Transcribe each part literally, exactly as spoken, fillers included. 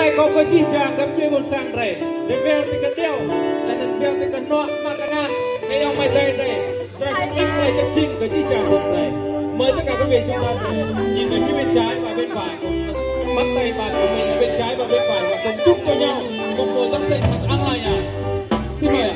đây có cái chi chàng gấp chơi một sang rể để về thì cái đeo là nên về thì cái nọ mà cái ngàn cái ông mày đây đây rồi cái mình phải chắc chinh cái chi chàng một này mời tất cả quý vị chúng ta nhìn về phía bên trái và bên phải bắt tay bạn của mình ở bên trái và bên phải và cùng chúc cho nhau một mùa giáng sinh thật an lành à. Xin mời ạ.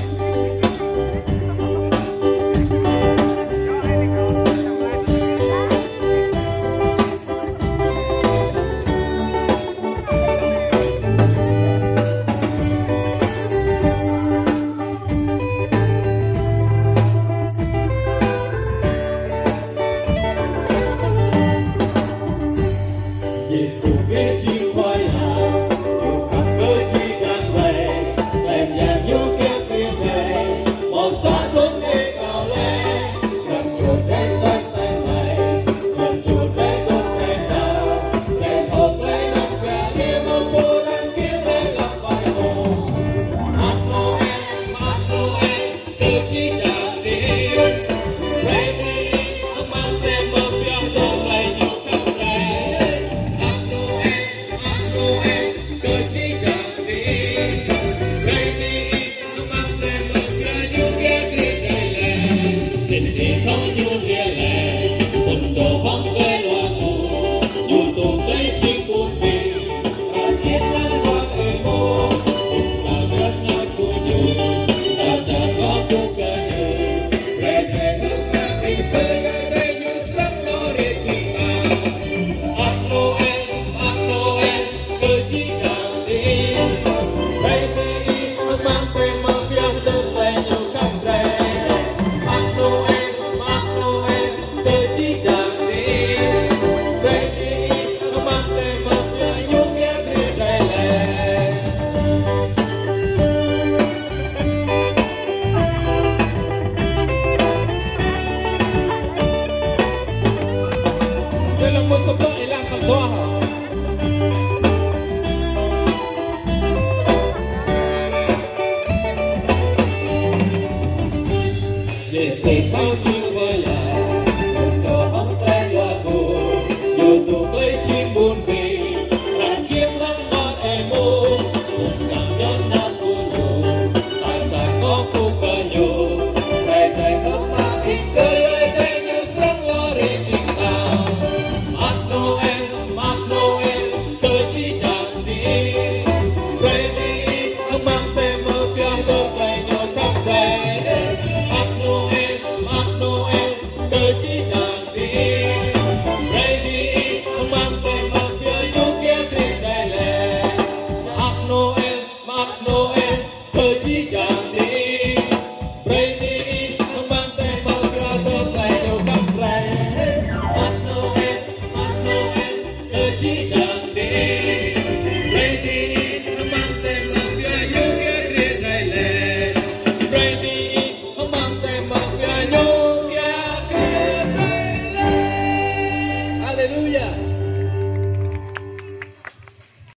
Để